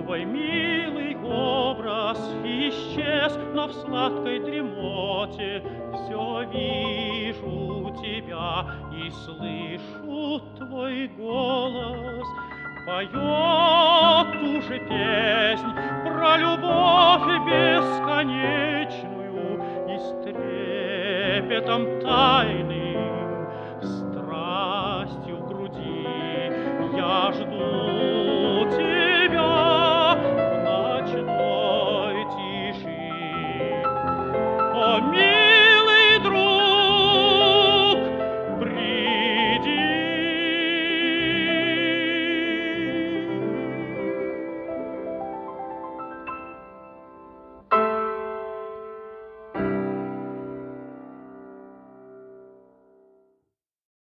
Твой милый образ исчез, но в сладкой дремоте все вижу тебя и слышу твой голос. Поет ту же песнь про любовь бесконечную и с трепетом тайны